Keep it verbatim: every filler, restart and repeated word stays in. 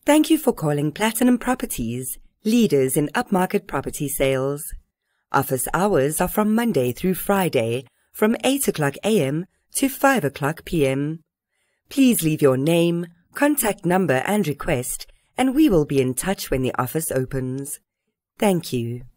Thank you for calling Platinum Properties, leaders in upmarket property sales. Office hours are from Monday through Friday, from eight o'clock a m to five o'clock p m Please leave your name, contact number and request, and we will be in touch when the office opens. Thank you.